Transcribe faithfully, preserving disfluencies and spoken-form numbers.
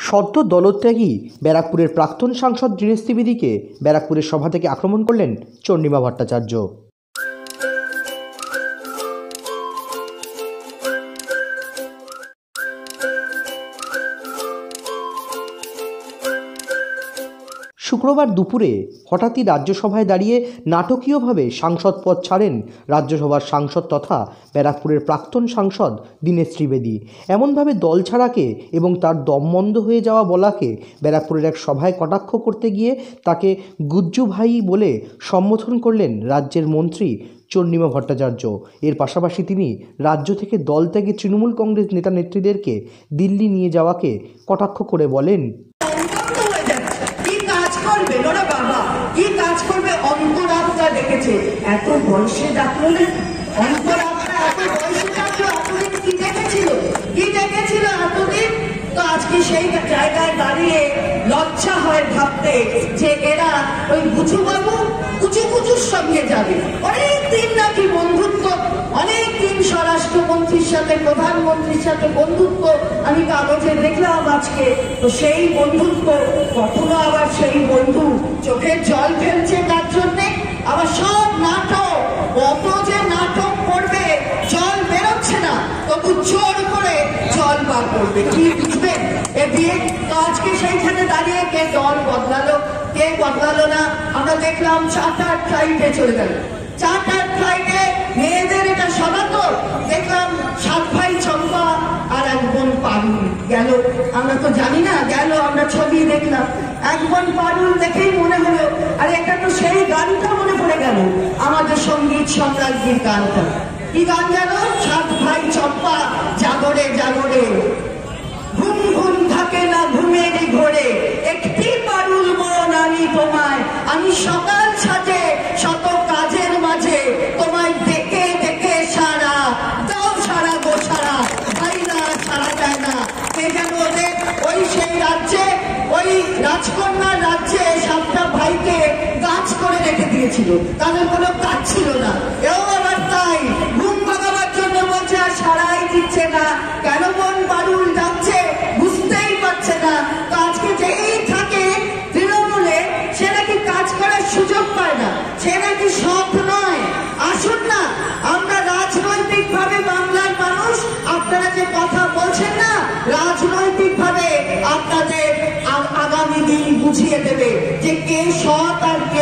সদ্য দলত্যাগী ব্যারাকপুরের প্রাক্তন সাংসদ দীনেশ ত্রিবেদীকে ব্যারাকপুরের সভা থেকে আক্রমণ করলেন চন্দ্রিমা ভট্টাচার্য। শুক্রবার দুপুরে হঠাৎই রাজ্যসভায় দাঁড়িয়ে নাটকীয়ভাবে সাংসদ পদ ছাড়েন রাজ্যসভার সাংসদ তথা ব্যারাকপুরের প্রাক্তন সাংসদ দীনেশ ত্রিবেদী। এমনভাবে দল ছাড়াকে এবং তার দমবন্ধ হয়ে যাওয়া বলাকে ব্যারাকপুরের এক সভায় কটাক্ষ করতে গিয়ে তাকে গুজ্জু ভাই বলে সম্বোধন করলেন রাজ্যের মন্ত্রী চন্দ্রিমা ভট্টাচার্য। এর পাশাপাশি তিনি রাজ্য থেকে দল ত্যাগে তৃণমূল কংগ্রেস নেতা নেত্রীদেরকে দিল্লি নিয়ে যাওয়াকে কটাক্ষ করে বলেন, অন্তরাত্মা দেখেছে এত বয়সে ডাকলো না, অন্তরাত্মা এত বয়সে ডাকলো, এতদিন কি দেখেছিল কি দেখেছিল এতদিন। তো আজকে সেই জায়গায় দাঁড়িয়ে লজ্জা হয় ভাবতে যে এরা ওই বুঝু বাবু কুচু কুচুর সঙ্গে যাবে। অনেকদিন নাকি বন্ধুত্ব, অনেকদিন স্বরাষ্ট্রমন্ত্রীর সাথে প্রধানমন্ত্রীর সাথে বন্ধুত্ব আমি কাগজে দেখলাম আজকে। তো সেই বন্ধুত্ব কখনো আবার সেই বন্ধু চোখের জল ফেলছে তার জন্যে। আবার সব নাটক, কত যে নাটক করবে, জল বেরোচ্ছে না তবু জোর করে জল বার করবে। কি বুঝবে এ দিয়ে? তো আজকে সেইখানে দাঁড়িয়ে কে দল বদলালো কে বদলালো না আমরা দেখলাম। চার্টার ফ্লাইটে চলে গেল, চার্টার ফ্লাইটে মেয়েদের এটা সভা তো দেখলাম সাত ভাই চম্পা আর এক বোন পারুল গেল। আমরা তো জানি না গেল, আমরা ছবি দেখলাম। এক বোন পারুল দেখেই মনে হলো আরে এটা তো সেই গানটা মনে পড়ে গেল, আমাদের সঙ্গীত সম্রাজ্ঞীর গানটা। কি গান জানো? সাত ভাই চম্পা জাগরে জাগরে, ঘুম ঘুম থাকে না ঘুমের ঘোরে, একটি পারুল বোন আমি তোমায়, আমি সকাল সাজে শত কাজের মাঝে তোমায় দেখে দেখে সারা দাও সারা গো সারা, ভাইরা সারা দেয় না। কে যেন ওদের ওই সেই রাজ্যে, ওই রাজকন্যার রাজ্যে সাতটা ভাইকে গাছ করে রেখে দিয়েছিল, তাদের কোনো কাজ ছিল না। এও আবার তাই ঘুম ভাগাবার জন্য বলছে আর সারাই দিচ্ছে না। কেন বোন পারুল যাচ্ছে বুঝতেই পারছে না। তো আজকে যেই থাকে তৃণমূলে সে নাকি কাজ করার সুযোগ পায় না, সে নাকি সৎ নয়। আসুন না আমরা রাজনৈতিক ভাবে বাংলার মানুষ, আপনারা যে কথা বলছেন না রাজনৈতিক ভাবে আপনাদের আগামী দিন বুঝিয়ে দেবে যে কে সৎ আর কে